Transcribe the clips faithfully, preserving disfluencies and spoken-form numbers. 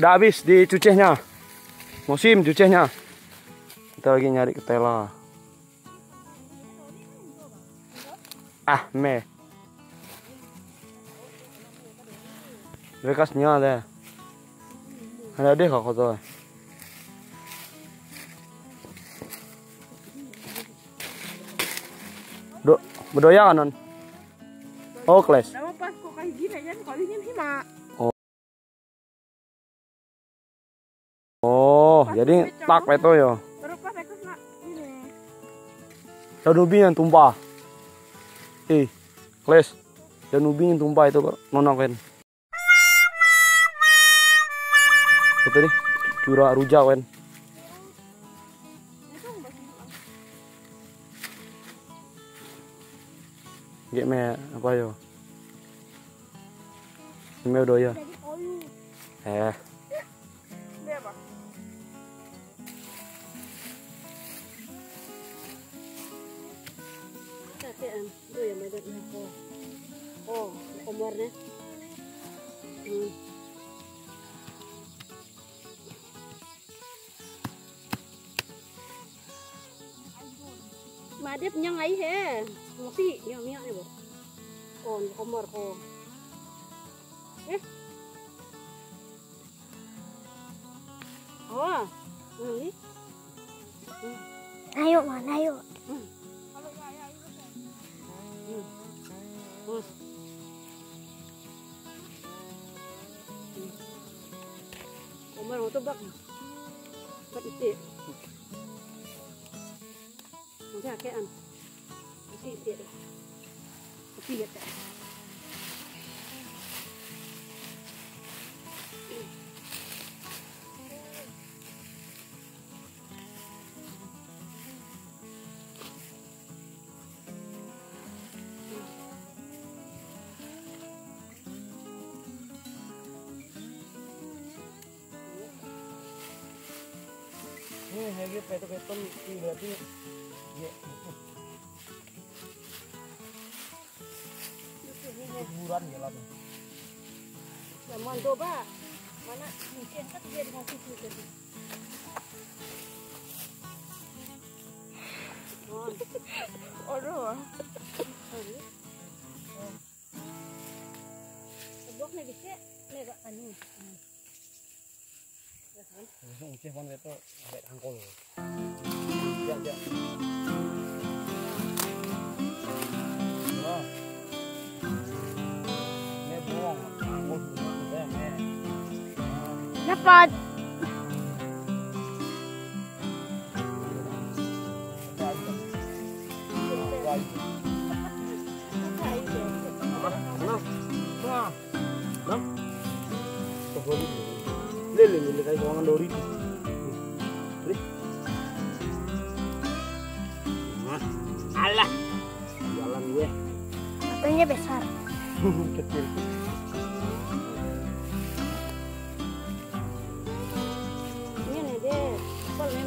Udah habis dicucihnya. Musim cucihnya. Kita lagi nyari ketela. Ah, meh. Bekasnya deh. Ada deh kok tuh. Do, berdoya kan non? Oh, kelas. Nama pas kok kayak gini aja kalinya hima. Oh. Oh, pas jadi tak itu ya. Terus pas aku nak ini. Daun ubi yang tumpah. Eh, kelas. Daun ubi yang tumpah itu kok nonokin. Itu nih, curah rujak kan. Gimana apa yo? Gimana udah ya? Eh. Oh, komornya. Hmm. Madep nyang ai he. Ngopi miak-miak ni bo. Oh, komor ko. Eh. Oh. Ini. Ayo mana ayo. Hmm. Hmm. Komor mo to bak. Bak iti. Nanti akean. Nanti iti. Tapi ya tak. Ini lagi peto-peto ini berarti ya. Hiburan ya lah. Zaman coba mana mungkin kan dia dengan situ tadi. Oh, aduh. Sebab nih bisa nih gak anu. Langsung cih pon itu ambek angkol. Ya, ya. Wah. Ini bohong, angkol sudah meh. Dapat. Lele lele kayak kawangan dori. Alah, jalan gue. Apanya besar. Kecil. Ini nih deh, apa nih?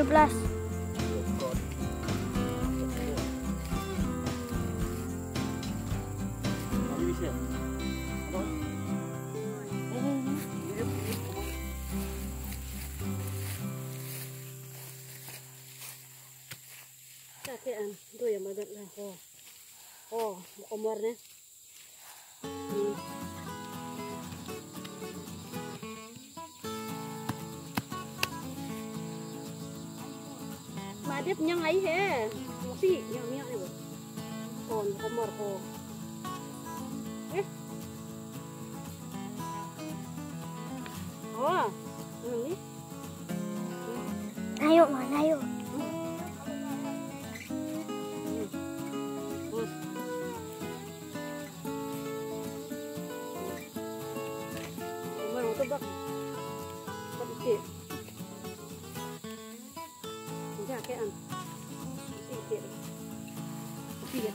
tujuh belas. Kakean itu yang bagat lah. Oh, oh, komarnya. Hmm. Madep nyang ai he, masih nyang nyang ni boh. Oh, komar oh. Eh, oh, ini. Ayo mana ayo. Tebak, sedikit, enggak kan, sedikit, sedikit.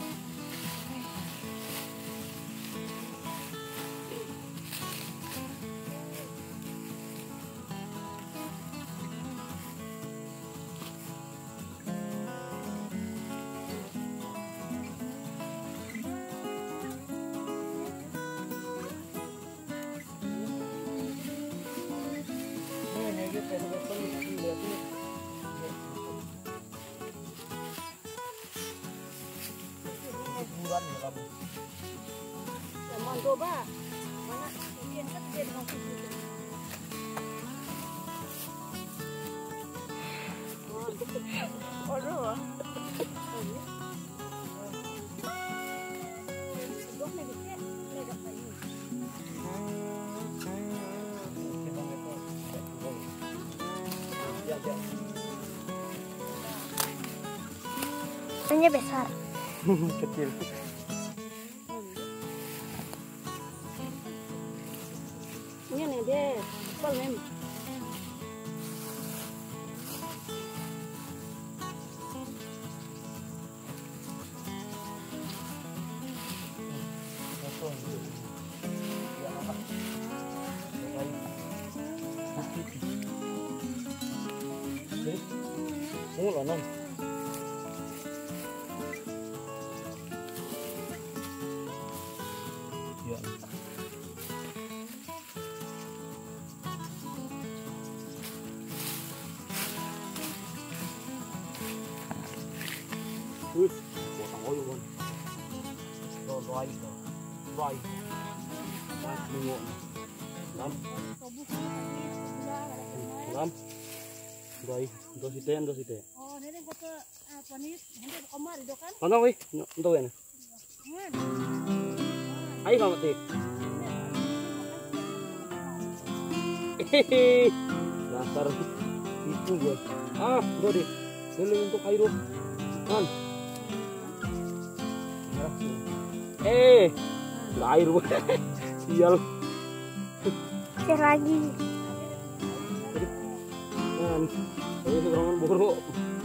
Jangan coba, mana mungkin kan dia dengan susu. Aduh. Dok nih bisa, nih dok ini. Ikannya besar. Kecil. Ini nih deh, kepal mem. Mau lah non. Ya. Wih, potong oyo kan. Lo loai to. Loai. Wah, nunggu. Nam. Nam. Loai, do site, do site. Oh, ini kota apa nih? Ini komar itu kan? Mana wih? Untuk ini. Ayo kamu tik. Hehehe. Dasar itu gue. Ah, udah deh. Ini untuk air. Kan. Eh, udah air gue. Sial. Kasih lagi. Kan. Saya sekarang buruk.